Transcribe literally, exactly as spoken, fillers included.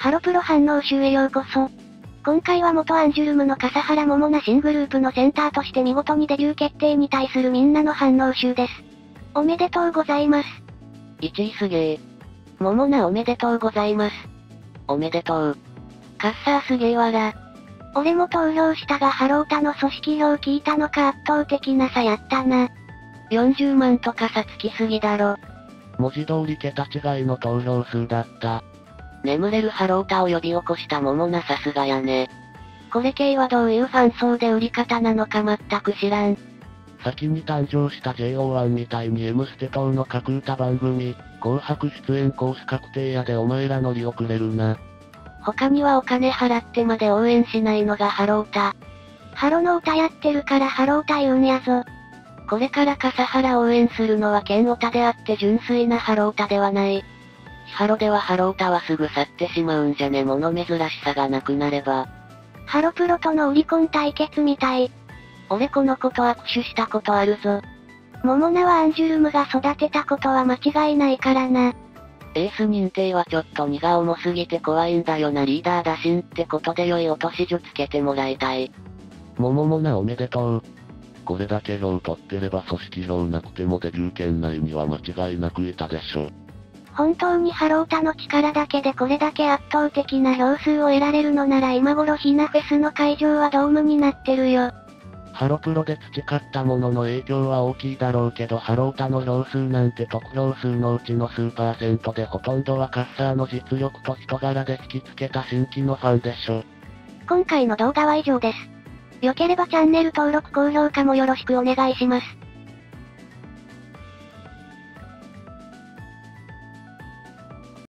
ハロプロ反応集へようこそ。今回は元アンジュルムの笠原桃奈新グループのセンターとして見事にデビュー決定に対するみんなの反応集です。おめでとうございます。 いちいすげー。桃奈おめでとうございます。おめでとう。カッサーすげーわら。 俺も投票したがハロータの組織票聞いたのか圧倒的な差やったな。 よんじゅうまんとか差つきすぎだろ。 文字通り桁違いの投票数だった。 眠れるハロータを呼び起こした桃奈さすがやね。これ系はどういうファン層で売り方なのか全く知らん。 先に誕生した ジェイオーワン みたいに M ステ等の架空歌番組、紅白出演コース確定やでお前ら乗り遅れるな。 他にはお金払ってまで応援しないのがハロータ。 ハロの歌やってるからハロータ言うんやぞ。 これから笠原応援するのはケンオタであって純粋なハロータではない。ハロではハロータはすぐ去ってしまうんじゃね。物珍しさがなくなれば。 ハロプロとのオリコン対決みたい。 俺この子と握手したことあるぞ。 桃奈はアンジュルムが育てたことは間違いないからな。 エース認定はちょっと荷が重すぎて怖いんだよな。リーダー打診ってことで良い落とし術つけてもらいたい。 桃もなおめでとう。これだけ票取ってれば組織票なくてもデビュー圏内には間違いなくいたでしょ。 本当にハロータの力だけでこれだけ圧倒的な票数を得られるのなら今頃ひなフェスの会場はドームになってるよ。 ハロプロで培ったものの影響は大きいだろうけどハロータの票数なんて得票数のうちの数パーセントでほとんどはカッサーの実力と人柄で引きつけた新規のファンでしょ。 今回の動画は以上です。良ければチャンネル登録高評価もよろしくお願いします。